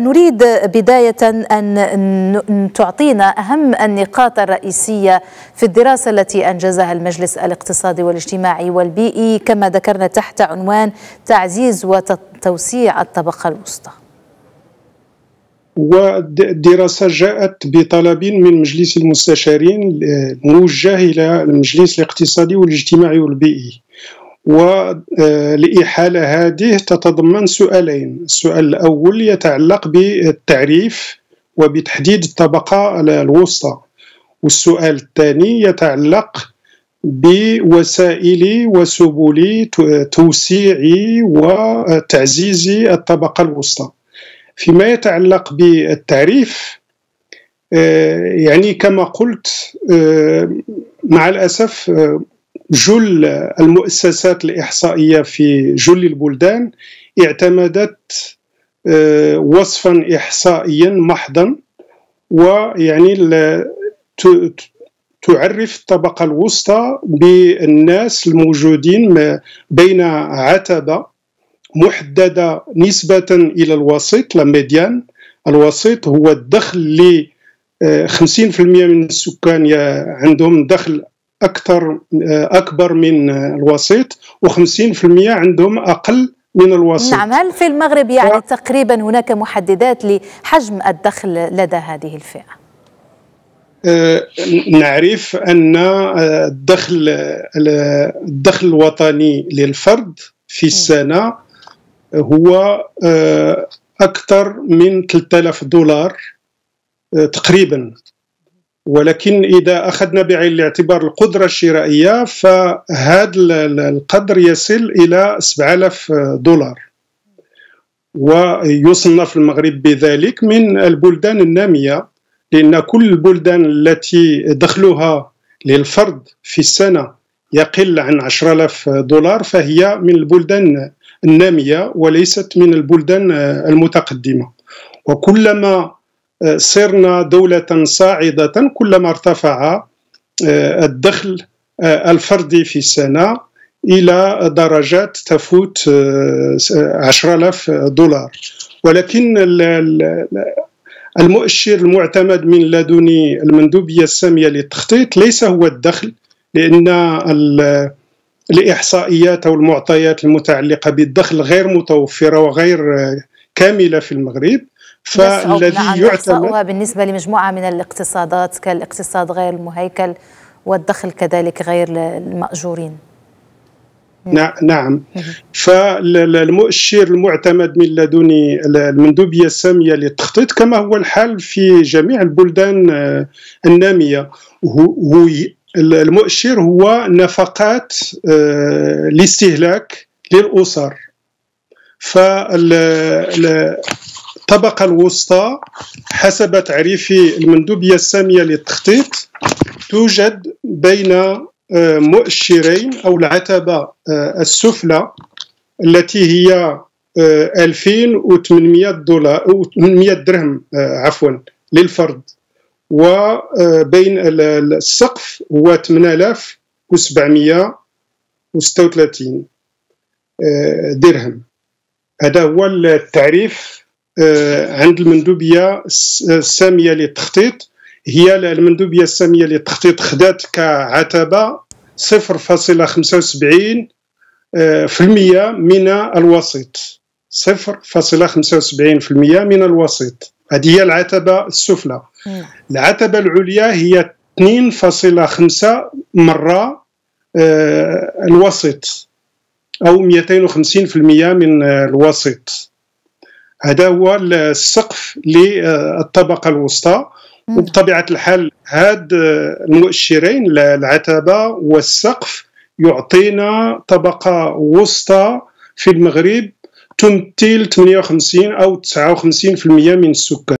نريد بداية أن تعطينا أهم النقاط الرئيسية في الدراسة التي أنجزها المجلس الاقتصادي والاجتماعي والبيئي كما ذكرنا تحت عنوان تعزيز وتوسيع الطبقة الوسطى. والدراسة جاءت بطلب من مجلس المستشارين موجه إلى المجلس الاقتصادي والاجتماعي والبيئي، والإحالة هذه تتضمن سؤالين. السؤال الأول يتعلق بالتعريف وبتحديد الطبقة الوسطى، والسؤال الثاني يتعلق بوسائل وسبل توسيع وتعزيز الطبقة الوسطى. فيما يتعلق بالتعريف، يعني كما قلت مع الأسف جل المؤسسات الإحصائية في جل البلدان اعتمدت وصفا إحصائيا محضا، ويعني تعرف الطبقة الوسطى بالناس الموجودين بين عتبة محددة نسبة إلى الوسيط الميديان. الوسيط هو الدخل اللي 50% من السكان عندهم دخل أكبر من الوسيط، و50% عندهم أقل من الوسيط. نعم، هل في المغرب يعني تقريبا هناك محددات لحجم الدخل لدى هذه الفئة؟ نعرف أن الدخل الوطني للفرد في السنة هو أكثر من 3000 دولار تقريبا، ولكن إذا أخذنا بعين الاعتبار القدرة الشرائية فهذا القدر يصل إلى 7000 دولار، ويصنف المغرب بذلك من البلدان النامية، لأن كل البلدان التي دخلها للفرد في السنة يقل عن 10000 دولار فهي من البلدان النامية وليست من البلدان المتقدمة. وكلما صرنا دولة صاعدة كلما ارتفع الدخل الفردي في السنة إلى درجات تفوت 10000 دولار. ولكن المؤشر المعتمد من لدن المندوبية السامية للتخطيط ليس هو الدخل، لأن الإحصائيات أو المعطيات المتعلقة بالدخل غير متوفرة وغير كاملة في المغرب. فالذي يعتمد بالنسبة لمجموعة من الاقتصادات كالاقتصاد غير المهيكل والدخل كذلك غير المأجورين. نعم، فالمؤشر المعتمد من لدن المندوبية السامية للتخطيط كما هو الحال في جميع البلدان النامية، هو المؤشر هو نفقات الاستهلاك للأسر. الطبقة الوسطى حسب تعريف المندوبية السامية للتخطيط توجد بين مؤشرين أو العتبة السفلى التي هي 2800 دولار أو 800 درهم للفرد، وبين السقف هو 8736 درهم. هذا هو التعريف عند المندوبية السامية للتخطيط. هي المندوبية السامية للتخطيط خدات كعتبة 0.75% من الوسيط، 0.75% من الوسيط. هذه هي العتبة السفلى. العتبة العليا هي 2.5 مرة الوسيط أو 250% من الوسيط. هذا هو السقف للطبقة الوسطى. وبطبيعة الحال هاد المؤشرين العتبة والسقف يعطينا طبقة وسطى في المغرب تمثل 58 أو 59% من السكان.